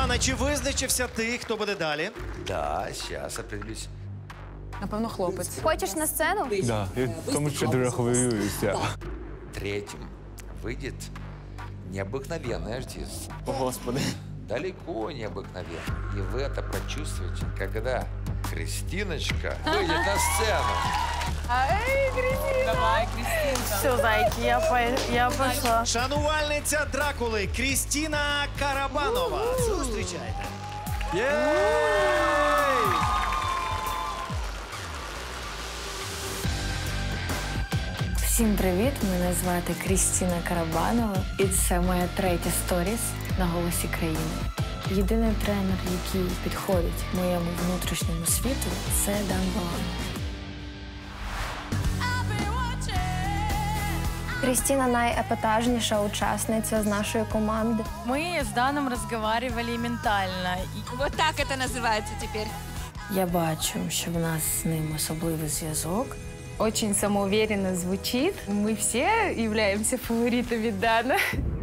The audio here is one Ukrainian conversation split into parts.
Дана, чи визначився ти, хто буде далі? Да, сейчас определюсь. Напевно, хлопець. Хочеш на сцену? Да, я тому що дуже хвилююся. Третьим выйдет необыкновенный артист. О, Господи. Далеко необыкновенный. И вы это прочувствуете, когда Кристиночка выйдет на сцену. Давай, Крістінка. Все, зайки, я пішла. Шанувальниця Дракули Крістіна Карабанова. Зустрічайте. Всім привіт! Мене звати Крістіна Карабанова. І це моя третя сторіс на «Голосі країни». Єдиний тренер, який підходить моєму внутрішньому світу, це Дан Балан. Крістіна найепатажніша учасниця з нашої команди. Мы с Даном разговаривали ментально. Вот так это называется теперь. Я бачу, що в нас з ним особливий зв'язок. Очень самоуверенно звучит. Мы все являемся фаворитами Дана.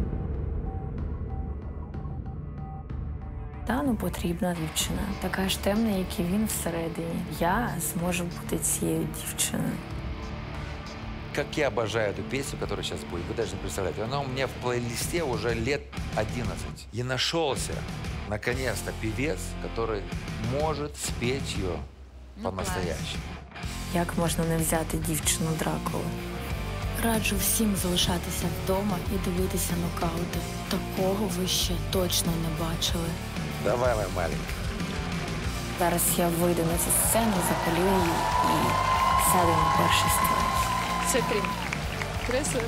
Дану потрібна дівчина, така ж темна, як і він всередині. Я зможу бути цією дівчиною. Как я обожаю эту песню, которая сейчас будет, вы даже не представляете. Она у меня в плейлисте уже лет 11. И нашелся, наконец-то, певец, который может спеть ее по-настоящему. Як можна не взяти дівчину Дракули? Раджу всім залишатися вдома і дивитися нокаути. Такого ви ще точно не бачили. Давай, моя маленькая. Зараз я вийду на цю сцену, запалю її і сяду на перший сцену. Смотри. Красиво.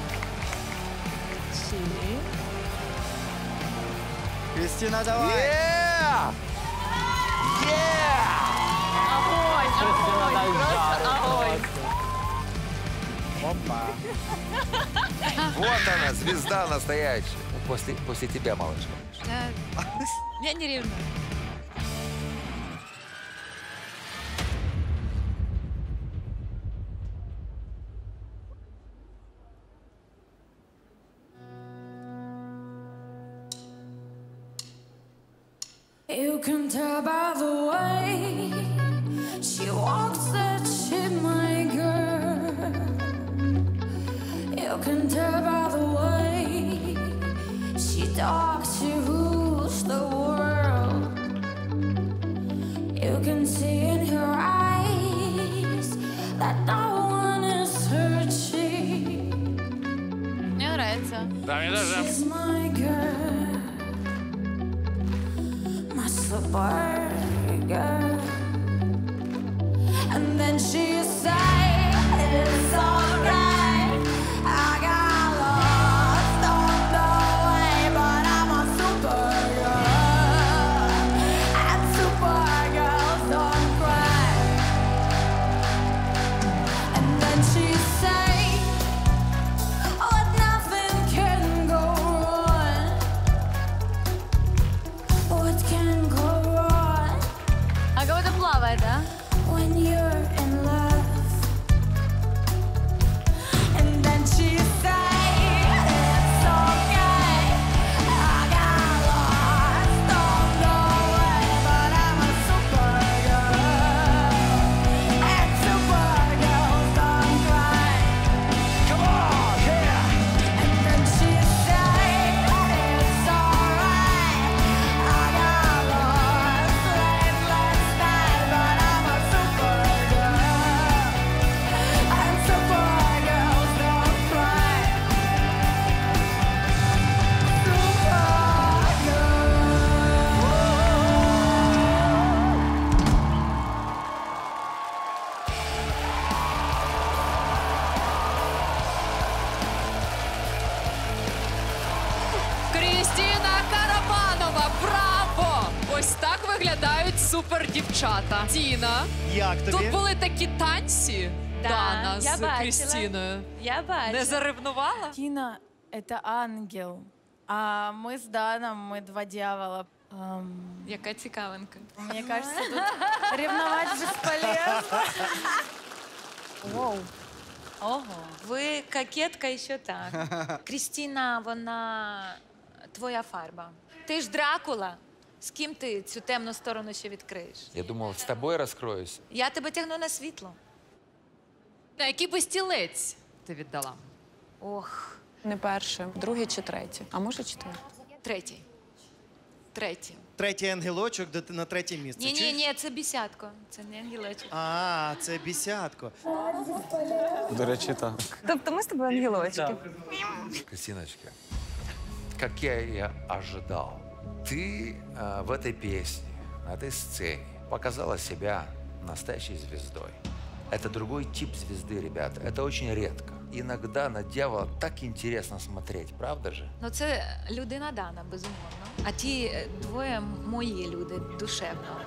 Крістіна, давай. Огонь, огонь, просто огонь. Вот она, звезда настоящая. Ну, после тебя, малышка. Я не ревную. You can tell by the way she walks that she's my girl. You can tell by the way she talks, she rules the world. You can see in her eyes that no one is searching. Мне нравится. She's my girl, my Supergirl. And then she said, it's alright, I got lost on the way, but I'm a Supergirl, and Supergirls don't cry. And then she said, oh, nothing can go wrong. What can go wrong А кого-то плавает, да? when you're in love? And then she said, it's okay, I got lost on the way, but I'm a Supergirl, and Supergirls don't cry. Come on, yeah! And then she said, it's alright, I got lost late last night, but I'm a Supergirl, and Supergirls don't cry. Крістіна Карабанова, браво! Ось так виглядають супердівчата. Тіна, Як тобі? тут були такі танці, Да, Дана я з бачила. Крістіною. Я бачу. Не заревнувала? Тина — это ангел. А мы с Даном, мы два дьявола. Яка цікавинка. Мне кажется, тут ревновать бесполезно. Воу. Ого. Ви кокетка і що так. Крістіна, вона твоя фарба. Ти ж Дракула. З ким ти цю темну сторону ще відкриєш? Я думал, с тобой раскроюсь. Я тебе тягну на світло. А який би стілець ти віддала? Ох, Не перше, друге чи третє. А може четверте? третій. Третій. Третій ангелочок на третє місце. Ні, ні, Чуєш? ні, це бісятко. Це не ангелочок. А, це бісятко. До речі, так. Тобто ми з тобою ангелочки. Кристиночка, как я и ожидал, ты в этой песне, на этой сцене показала себя настоящей звездой. Это другой тип звезды, ребята. Это очень редко. Иногда на дьявола так интересно смотреть, правда же? Ну, це людина Дана, безумовно. А ті двоє мої люди, душевно.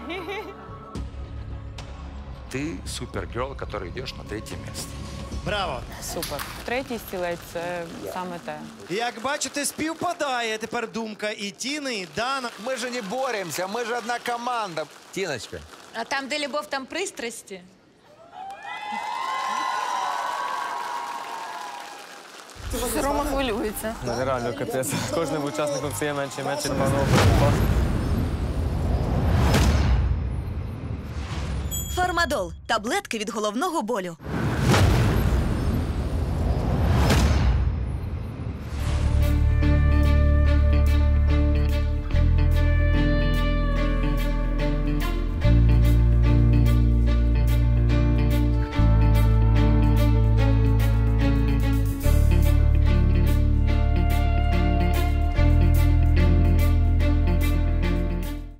Ты супергерл, который идешь на третье место. Браво! Супер. Третій стілець це саме те. Як бачите, співпадає тепер думка і Тіни, і Дана. Мы же не боремся, мы же одна команда. Тиночка. А там, де любов, там пристрасті. Рома хвилюється. Реально, капець. З кожним учасником стає менше і менше, напевно, Фармадол – таблетки від головного болю.